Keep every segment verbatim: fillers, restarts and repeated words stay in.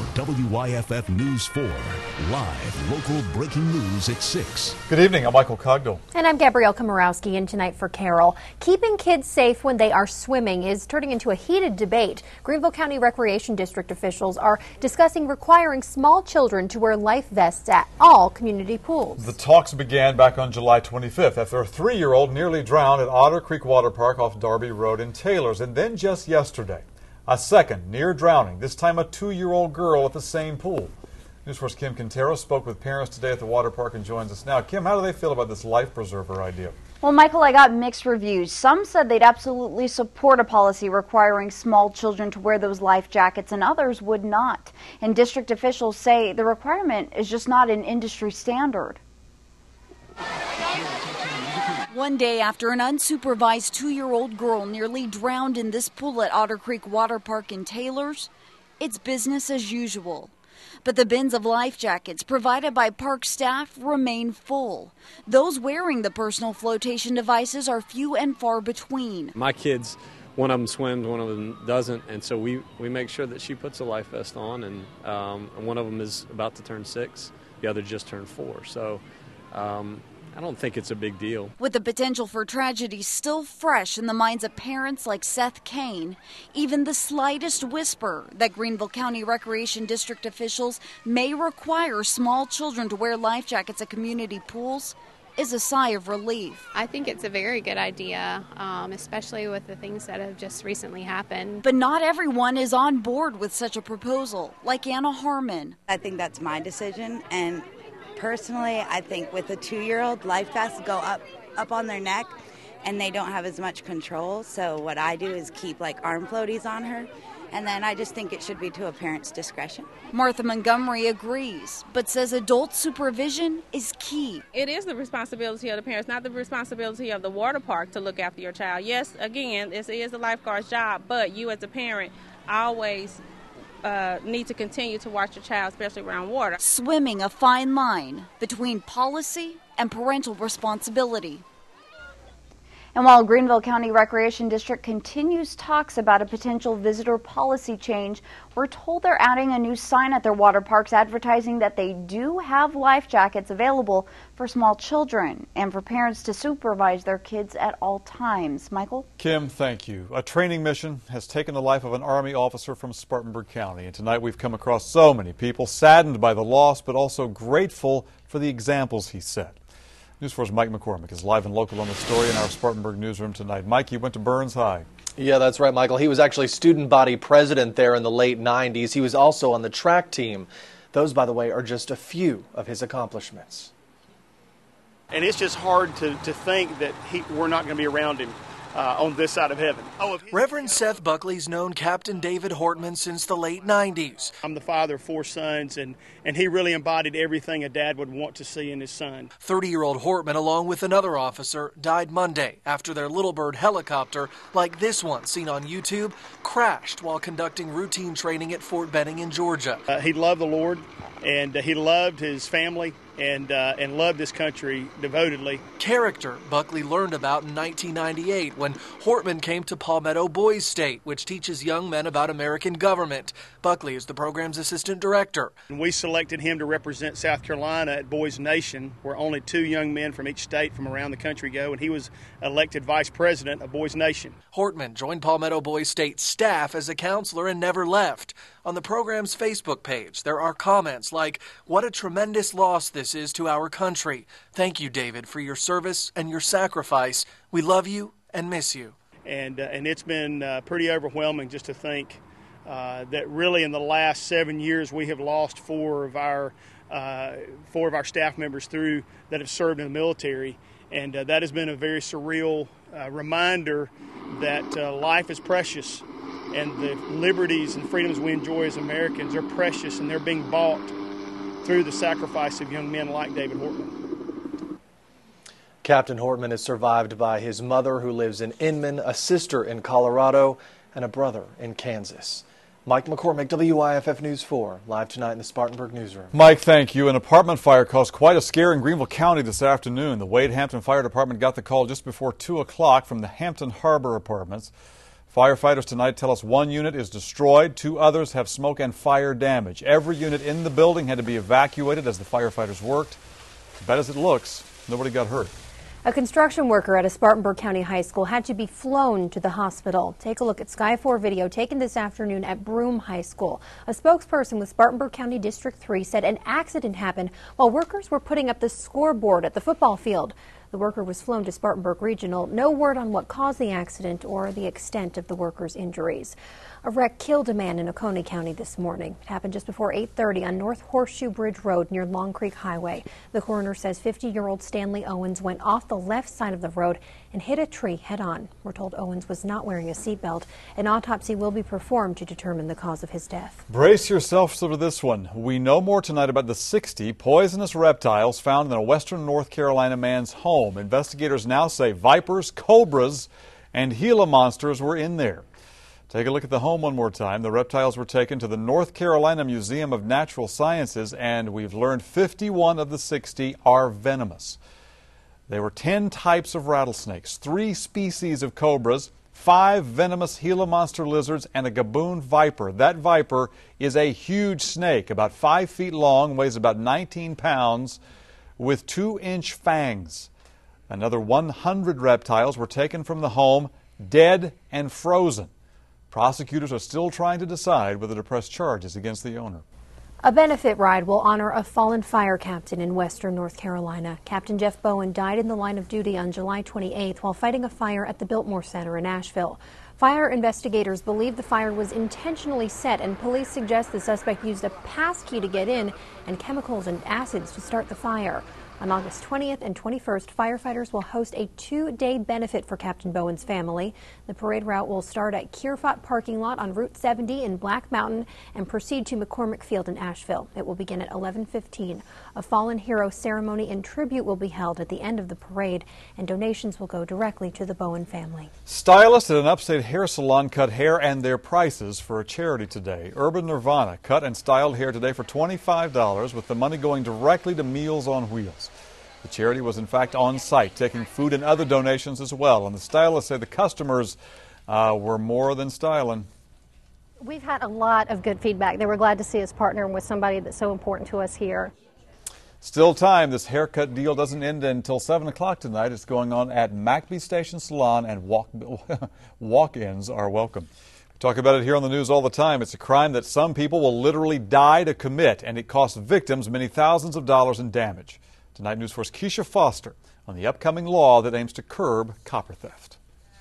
W Y F F News four, live local breaking news at six. Good evening, I'm Michael Cogdill. And I'm Gabrielle Komorowski, in tonight for Carol. Keeping kids safe when they are swimming is turning into a heated debate. Greenville County Recreation District officials are discussing requiring small children to wear life vests at all community pools. The talks began back on July twenty-fifth after a three-year-old nearly drowned at Otter Creek Water Park off Darby Road in Taylors, and then just yesterday, a second near drowning, this time a two-year-old girl at the same pool. News Force Kim Quintero spoke with parents today at the water park and joins us now. Kim, how do they feel about this life preserver idea? Well, Michael, I got mixed reviews. Some said they'd absolutely support a policy requiring small children to wear those life jackets, and others would not. And district officials say the requirement is just not an industry standard. One day after an unsupervised two-year-old girl nearly drowned in this pool at Otter Creek Water Park in Taylors, it's business as usual. But the bins of life jackets provided by park staff remain full. Those wearing the personal flotation devices are few and far between. My kids, one of them swims, one of them doesn't, and so we, we make sure that she puts a life vest on, and, um, and one of them is about to turn six, the other just turned four. So um, I don't think it's a big deal. With the potential for tragedy still fresh in the minds of parents like Seth Kane, even the slightest whisper that Greenville County Recreation District officials may require small children to wear life jackets at community pools is a sigh of relief. I think it's a very good idea, um, especially with the things that have just recently happened. But not everyone is on board with such a proposal, like Anna Harmon. I think that's my decision, and personally, I think with a two-year-old, life vests go up, up on their neck, and they don't have as much control. So what I do is keep like arm floaties on her, and then I just think it should be to a parent's discretion. Martha Montgomery agrees, but says adult supervision is key. It is the responsibility of the parents, not the responsibility of the water park to look after your child. Yes, again, it is the lifeguard's job, but you as a parent always Uh, need to continue to watch your child, especially around water. Swimming a fine line between policy and parental responsibility. And while Greenville County Recreation District continues talks about a potential visitor policy change, we're told they're adding a new sign at their water parks advertising that they do have life jackets available for small children and for parents to supervise their kids at all times. Michael? Kim, thank you. A training mission has taken the life of an Army officer from Spartanburg County, and tonight we've come across so many people saddened by the loss, but also grateful for the examples he set. News four's Mike McCormick is live and local on the story in our Spartanburg newsroom tonight. Mike, you went to Burns High. Yeah, that's right, Michael. He was actually student body president there in the late nineties. He was also on the track team. Those, by the way, are just a few of his accomplishments. And it's just hard to, to think that he, we're not going to be around him uh, on this side of heaven. Oh, Reverend Seth Buckley's known Captain David Hortman since the late nineties. I'm the father of four sons, and, and he really embodied everything a dad would want to see in his son. thirty-year-old Hortman, along with another officer, died Monday after their Little Bird helicopter, like this one seen on YouTube, crashed while conducting routine training at Fort Benning in Georgia. Uh, he loved the Lord, and uh, he loved his family, and uh, and loved this country devotedly. Character Buckley learned about in nineteen ninety-eight when Hortman came to Palmetto Boys State, which teaches young men about American government. Buckley is the program's assistant director. We selected him to represent South Carolina at Boys Nation, where only two young men from each state from around the country go, and he was elected vice president of Boys Nation. Hortman joined Palmetto Boys State staff as a counselor and never left. On the program's Facebook page, there are comments like, "What a tremendous loss this is to our country. Thank you, David, for your service and your sacrifice. We love you and miss you." And, uh, and it's been uh, pretty overwhelming just to think uh, that really in the last seven years we have lost four of our uh, four of our staff members through that have served in the military. And uh, that has been a very surreal uh, reminder that uh, life is precious, and the liberties and freedoms we enjoy as Americans are precious, and they're being bought through the sacrifice of young men like David Hortman. Captain Hortman is survived by his mother, who lives in Inman, a sister in Colorado, and a brother in Kansas. Mike McCormick, W Y F F News four, live tonight in the Spartanburg newsroom. Mike, thank you. An apartment fire caused quite a scare in Greenville County this afternoon. The Wade Hampton Fire Department got the call just before two o'clock from the Hampton Harbor Apartments. Firefighters tonight tell us one unit is destroyed, two others have smoke and fire damage. Every unit in the building had to be evacuated as the firefighters worked. As bad as it looks, nobody got hurt. A construction worker at a Spartanburg County high school had to be flown to the hospital. Take a look at Sky four video taken this afternoon at Broome High School. A spokesperson with Spartanburg County District three said an accident happened while workers were putting up the scoreboard at the football field. The worker was flown to Spartanburg Regional. No word on what caused the accident or the extent of the worker's injuries. A wreck killed a man in Oconee County this morning. It happened just before eight thirty on North Horseshoe Bridge Road near Long Creek Highway. The coroner says fifty-year-old Stanley Owens went off the left side of the road and hit a tree head-on. We're told Owens was not wearing a seatbelt. An autopsy will be performed to determine the cause of his death. Brace yourselves for this one. We know more tonight about the sixty poisonous reptiles found in a western North Carolina man's home. Investigators now say vipers, cobras, and Gila monsters were in there. Take a look at the home one more time. The reptiles were taken to the North Carolina Museum of Natural Sciences, and we've learned fifty-one of the sixty are venomous. There were ten types of rattlesnakes, three species of cobras, five venomous Gila monster lizards, and a gaboon viper. That viper is a huge snake, about five feet long, weighs about nineteen pounds, with two-inch fangs. Another one hundred reptiles were taken from the home, dead and frozen. Prosecutors are still trying to decide whether to press charges against the owner. A benefit ride will honor a fallen fire captain in western North Carolina. Captain Jeff Bowen died in the line of duty on July twenty-eighth while fighting a fire at the Biltmore Center in Asheville. Fire investigators believe the fire was intentionally set, and police suggest the suspect used a pass key to get in and chemicals and acids to start the fire. On August twentieth and twenty-first, firefighters will host a two-day benefit for Captain Bowen's family. The parade route will start at Kierfot parking lot on Route seventy in Black Mountain and proceed to McCormick Field in Asheville. It will begin at eleven fifteen. A fallen hero ceremony and tribute will be held at the end of the parade, and donations will go directly to the Bowen family. Stylists at an upstate hair salon cut hair and their prices for a charity today. Urban Nirvana cut and styled hair today for twenty-five dollars, with the money going directly to Meals on Wheels. The charity was in fact on site, taking food and other donations as well. And the stylists say the customers uh, were more than styling. We've had a lot of good feedback. They were glad to see us partnering with somebody that's so important to us here. Still time. This haircut deal doesn't end until seven o'clock tonight. It's going on at McBee Station Salon, and walk, walk-ins are welcome. We talk about it here on the news all the time. It's a crime that some people will literally die to commit, and it costs victims many thousands of dollars in damage. Tonight, News four's Keisha Foster on the upcoming law that aims to curb copper theft.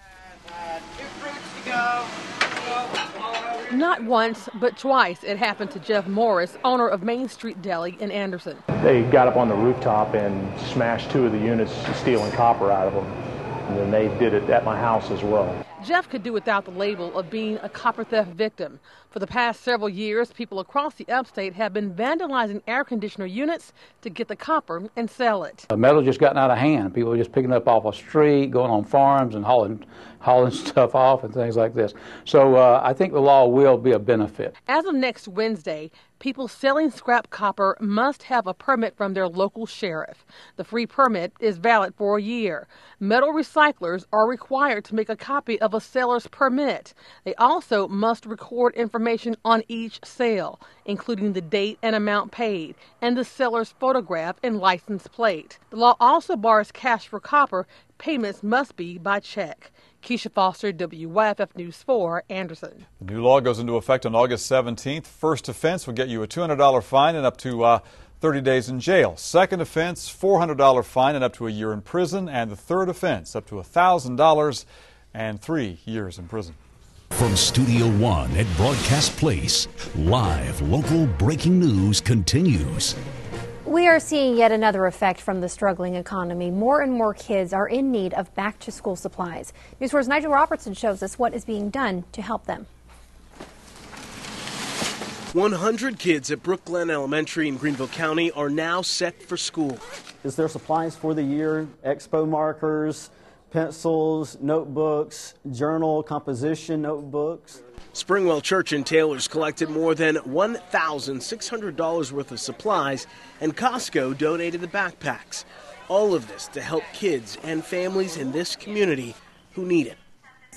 Not once, but twice it happened to Jeff Morris, owner of Main Street Deli in Anderson. They got up on the rooftop and smashed two of the units, stealing copper out of them. And then they did it at my house as well. Jeff could do without the label of being a copper theft victim. For the past several years, people across the upstate have been vandalizing air conditioner units to get the copper and sell it. The metal just gotten out of hand. People are just picking up off a street, going on farms and hauling, hauling stuff off and things like this. So uh, I think the law will be a benefit. As of next Wednesday, people selling scrap copper must have a permit from their local sheriff. The free permit is valid for a year. Metal recyclers are required to make a copy of a seller's permit. They also must record information on each sale, including the date and amount paid, and the seller's photograph and license plate. The law also bars cash for copper. Payments must be by check. Keisha Foster, W Y F F News four, Anderson. The new law goes into effect on August seventeenth. First offense will get you a two hundred dollars fine and up to uh, thirty days in jail. Second offense, four hundred dollars fine and up to a year in prison. And the third offense, up to one thousand dollars and three years in prison. From Studio One at Broadcast Place, live local breaking news continues. We are seeing yet another effect from the struggling economy. More and more kids are in need of back-to-school supplies. News four's Nigel Robertson shows us what is being done to help them. one hundred kids at Brook Glen Elementary in Greenville County are now set for school. Is there supplies for the year? Expo markers, pencils, notebooks, journal composition notebooks. Springwell Church in Taylor's collected more than one thousand six hundred dollars worth of supplies, and Costco donated the backpacks. All of this to help kids and families in this community who need it.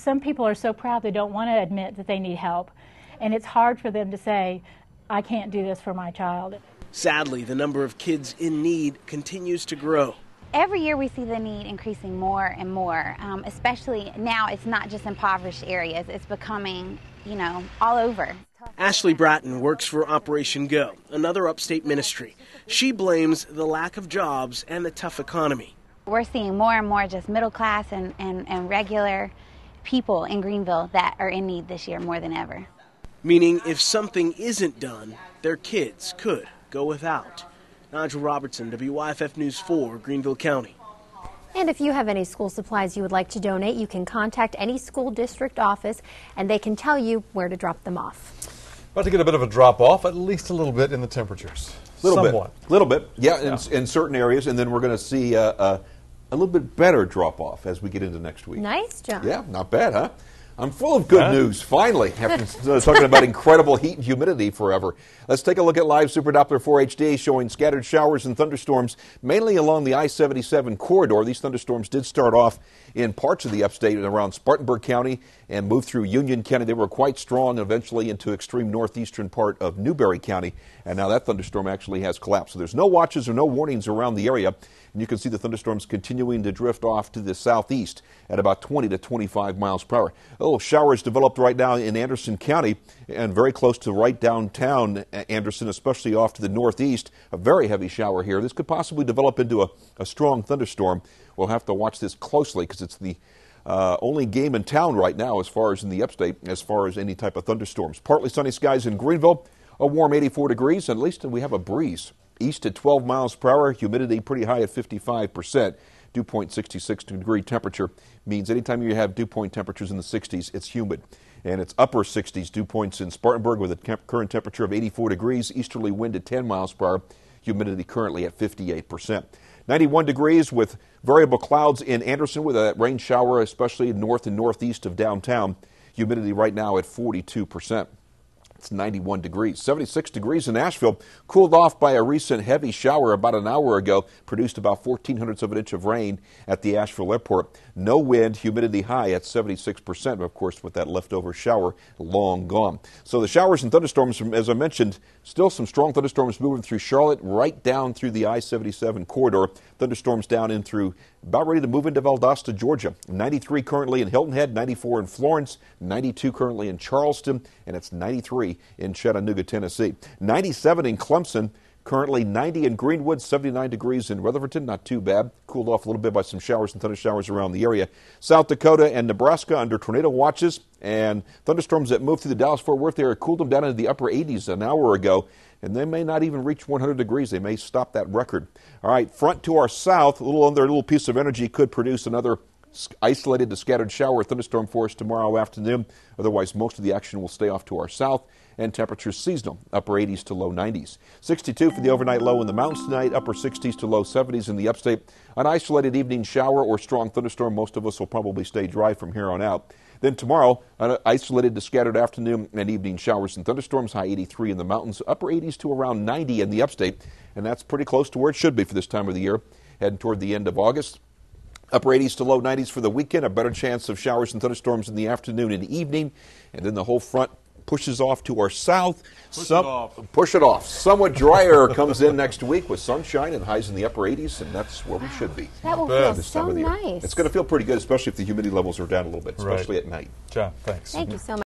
some people are so proud they don't want to admit that they need help. And it's hard for them to say, I can't do this for my child. Sadly, the number of kids in need continues to grow. Every year we see the need increasing more and more, um, especially now it's not just impoverished areas, it's becoming, you know, all over. Ashley Bratton works for Operation Go, another upstate ministry. She blames the lack of jobs and the tough economy. We're seeing more and more just middle class and, and, and regular people in Greenville that are in need this year more than ever. Meaning if something isn't done, their kids could go without. Nigel Robertson, W Y F F News four, Greenville County. And if you have any school supplies you would like to donate, you can contact any school district office and they can tell you where to drop them off. About to get a bit of a drop off, at least a little bit in the temperatures. Little Somewhat. bit. Little bit. Yeah, Yeah. In, in certain areas, and then we're going to see uh, uh, a little bit better drop off as we get into next week. Nice job. Yeah, not bad, huh? I'm full of good Huh? news, finally, after talking about incredible heat and humidity forever. Let's take a look at live Super Doppler four H D showing scattered showers and thunderstorms, mainly along the I seventy-seven corridor. These thunderstorms did start off in parts of the upstate and around Spartanburg County and moved through Union County. They were quite strong, eventually into extreme northeastern part of Newberry County, and now that thunderstorm actually has collapsed. So there's no watches or no warnings around the area, and you can see the thunderstorms continuing to drift off to the southeast at about twenty to twenty-five miles per hour. A little showers developed right now in Anderson County and very close to right downtown Anderson, especially off to the northeast. A very heavy shower here. This could possibly develop into a, a strong thunderstorm. We'll have to watch this closely because it's the uh, only game in town right now as far as in the upstate, as far as any type of thunderstorms. Partly sunny skies in Greenville, a warm eighty-four degrees, and at least we have a breeze. East at twelve miles per hour, humidity pretty high at fifty-five percent. Dew point sixty-six degree temperature means anytime you have dew point temperatures in the sixties, it's humid. And it's upper sixties dew points in Spartanburg with a temp- current temperature of eighty-four degrees, easterly wind at ten miles per hour, humidity currently at fifty-eight percent. ninety-one degrees with variable clouds in Anderson with a rain shower, especially north and northeast of downtown. Humidity right now at forty-two percent. It's ninety-one degrees. seventy-six degrees in Asheville, cooled off by a recent heavy shower about an hour ago, produced about fourteen hundredths of an inch of rain at the Asheville airport. No wind, humidity high at seventy-six percent, of course, with that leftover shower long gone. So the showers and thunderstorms, as I mentioned, still some strong thunderstorms moving through Charlotte, right down through the I seventy-seven corridor. Thunderstorms down in through, about ready to move into Valdosta, Georgia. ninety-three currently in Hilton Head, ninety-four in Florence, ninety-two currently in Charleston, and it's ninety-three in Chattanooga, Tennessee. ninety-seven in Clemson, currently ninety in Greenwood, seventy-nine degrees in Rutherford, not too bad. Cooled off a little bit by some showers and thunder showers around the area. South Dakota and Nebraska under tornado watches, and thunderstorms that moved through the Dallas-Fort Worth area cooled them down into the upper eighties an hour ago, and they may not even reach one hundred degrees. They may stop that record. All right, front to our south, a little under a little piece of energy could produce another isolated to scattered shower thunderstorm for us tomorrow afternoon. Otherwise, most of the action will stay off to our south, and temperatures seasonal, upper eighties to low nineties. sixty-two for the overnight low in the mountains tonight, upper sixties to low seventies in the upstate. An isolated evening shower or strong thunderstorm. Most of us will probably stay dry from here on out. Then tomorrow, an isolated to scattered afternoon and evening showers and thunderstorms, high eighty-three in the mountains, upper eighties to around ninety in the upstate, and that's pretty close to where it should be for this time of the year, heading toward the end of August. Upper eighties to low nineties for the weekend, a better chance of showers and thunderstorms in the afternoon and evening, and then the whole front pushes off to our south. Push Some, it off. Push it off. Somewhat drier comes in next week with sunshine and highs in the upper eighties, and that's where we should be. That will This feel time so of the year. nice. It's going to feel pretty good, especially if the humidity levels are down a little bit, especially Right. at night. John, thanks. Thank you so much.